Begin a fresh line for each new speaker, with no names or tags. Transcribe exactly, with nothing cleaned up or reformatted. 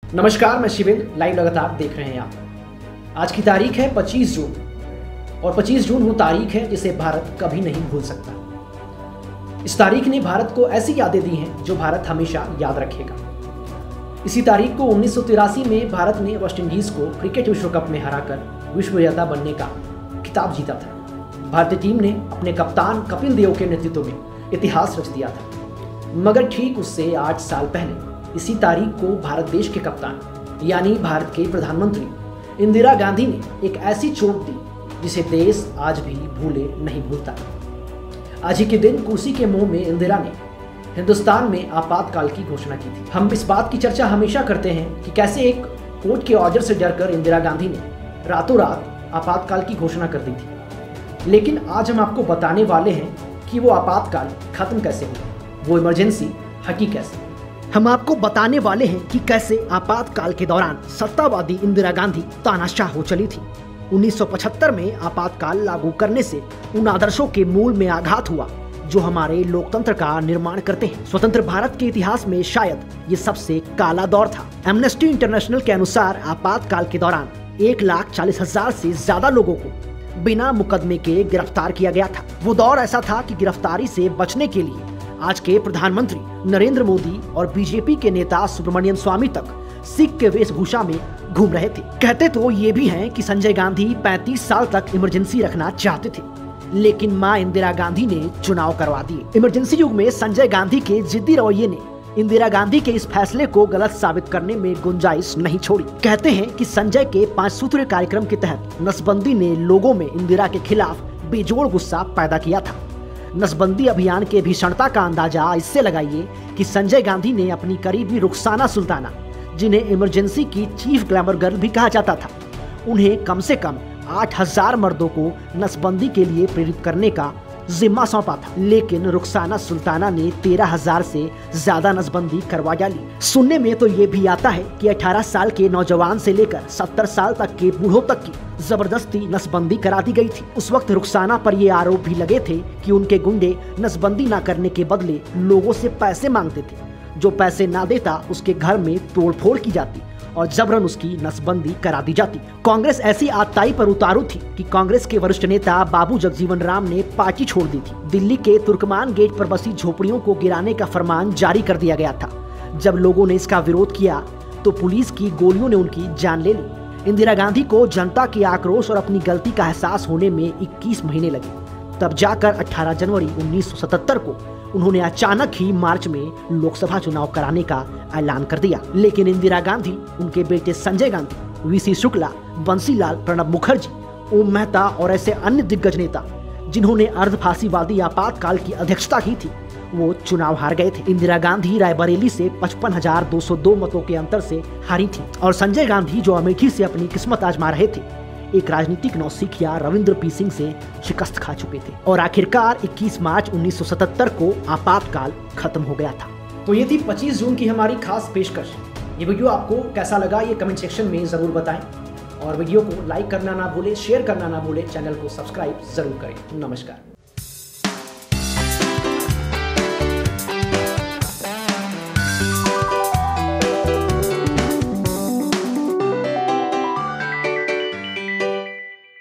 नमस्कार, मैं शिवेंद्र, लाइव लगातार देख रहे हैं आप। आज की तारीख है पच्चीस जून और पच्चीस जून वो तारीख है जिसे भारत कभी नहीं भूल सकता। इस तारीख ने भारत को ऐसी यादें दी हैं जो भारत हमेशा याद रखेगा। इसी तारीख को उन्नीस सौ तिरासी में भारत ने वेस्टइंडीज को क्रिकेट विश्व कप में हराकर विश्व विजेता बनने का खिताब जीता था। भारतीय टीम ने अपने कप्तान कपिल देव के नेतृत्व में इतिहास रच दिया था। मगर ठीक उससे आठ साल पहले इसी तारीख को भारत देश के कप्तान यानी भारत के प्रधानमंत्री इंदिरा गांधी ने एक ऐसी चोट दी जिसे देश आज भी भूले नहीं भूलता। आज ही के दिन कुर्सी के मुंह में इंदिरा ने हिंदुस्तान में आपातकाल की घोषणा की थी। हम इस बात की चर्चा हमेशा करते हैं कि कैसे एक कोर्ट के ऑर्डर से डरकर इंदिरा गांधी ने रातों रात आपातकाल की घोषणा कर दी थी। लेकिन आज हम आपको बताने वाले हैं कि वो आपातकाल खत्म कैसे हुआ, वो इमरजेंसी हटी कैसे। हम आपको बताने वाले हैं कि कैसे आपातकाल के दौरान सत्तावादी इंदिरा गांधी तानाशाह हो चली थी। उन्नीस सौ पचहत्तर में आपातकाल लागू करने से उन आदर्शों के मूल में आघात हुआ जो हमारे लोकतंत्र का निर्माण करते हैं। स्वतंत्र भारत के इतिहास में शायद ये सबसे काला दौर था। एमनेस्टी इंटरनेशनल के अनुसार आपातकाल के दौरान एक लाख चालीस हजार से ज्यादा लोगों को बिना मुकदमे के गिरफ्तार किया गया था। वो दौर ऐसा था कि गिरफ्तारी से बचने के लिए आज के प्रधानमंत्री नरेंद्र मोदी और बीजेपी के नेता सुब्रमण्यम स्वामी तक सिख के वेशभूषा में घूम रहे थे। कहते तो ये भी हैं कि संजय गांधी पैंतीस साल तक इमरजेंसी रखना चाहते थे, लेकिन मां इंदिरा गांधी ने चुनाव करवा दिए। इमरजेंसी युग में संजय गांधी के जिद्दी रवैये ने इंदिरा गांधी के इस फैसले को गलत साबित करने में गुंजाइश नहीं छोड़ी। कहते हैं कि संजय के पांच सूत्रीय कार्यक्रम के तहत नसबंदी ने लोगों में इंदिरा के खिलाफ बेजोड़ गुस्सा पैदा किया था। नसबंदी अभियान के भीषणता का अंदाजा इससे लगाइए कि संजय गांधी ने अपनी करीबी रुखसाना सुल्ताना, जिन्हें इमरजेंसी की चीफ ग्लैमर गर्ल भी कहा जाता था, उन्हें कम से कम आठ हजार मर्दों को नसबंदी के लिए प्रेरित करने का जिम्मा सौंपा था। लेकिन रुखसाना सुल्ताना ने तेरह हजार से ज्यादा नसबंदी करवा डाली। सुनने में तो ये भी आता है कि अठारह साल के नौजवान से लेकर सत्तर साल तक के बूढ़ों तक की जबरदस्ती नसबंदी करा दी गई थी। उस वक्त रुखसाना पर ये आरोप भी लगे थे कि उनके गुंडे नसबंदी न करने के बदले लोगों से पैसे मांगते थे। जो पैसे ना देता उसके घर में तोड़फोड़ की जाती और जबरन उसकी नसबंदी करा दी जाती। कांग्रेस ऐसी आताई पर उतारू थी कि कांग्रेस के वरिष्ठ नेता बाबू जगजीवन राम ने पार्टी छोड़ दी थी। दिल्ली के तुर्कमान गेट पर बसी झोपड़ियों को गिराने का फरमान जारी कर दिया गया था। जब लोगों ने इसका विरोध किया तो पुलिस की गोलियों ने उनकी जान ले ली। इंदिरा गांधी को जनता के आक्रोश और अपनी गलती का एहसास होने में इक्कीस महीने लगे। तब जाकर अठारह जनवरी उन्नीस सौ सतहत्तर को उन्होंने अचानक ही मार्च में लोकसभा चुनाव कराने का ऐलान कर दिया। लेकिन इंदिरा गांधी, उनके बेटे संजय गांधी, वीसी शुक्ला, बंसीलाल, प्रणब मुखर्जी, ओम मेहता और ऐसे अन्य दिग्गज नेता जिन्होंने अर्धफांसीवादी आपातकाल की अध्यक्षता की थी, वो चुनाव हार गए थे। इंदिरा गांधी रायबरेली से पचपन हजार दो सौ दो मतों के अंतर से हारी थी और संजय गांधी, जो अमेठी से अपनी किस्मत आजमा रहे थे, एक राजनीतिक नौसिखिया रविंद्र पी सिंह से शिकस्त खा चुके थे। और आखिरकार इक्कीस मार्च उन्नीस सौ सतहत्तर को आपातकाल खत्म हो गया था। तो ये थी पच्चीस जून की हमारी खास पेशकश। ये वीडियो आपको कैसा लगा ये कमेंट सेक्शन में जरूर बताएं और वीडियो को लाइक करना ना भूले, शेयर करना ना भूले, चैनल को सब्सक्राइब जरूर करें। नमस्कार।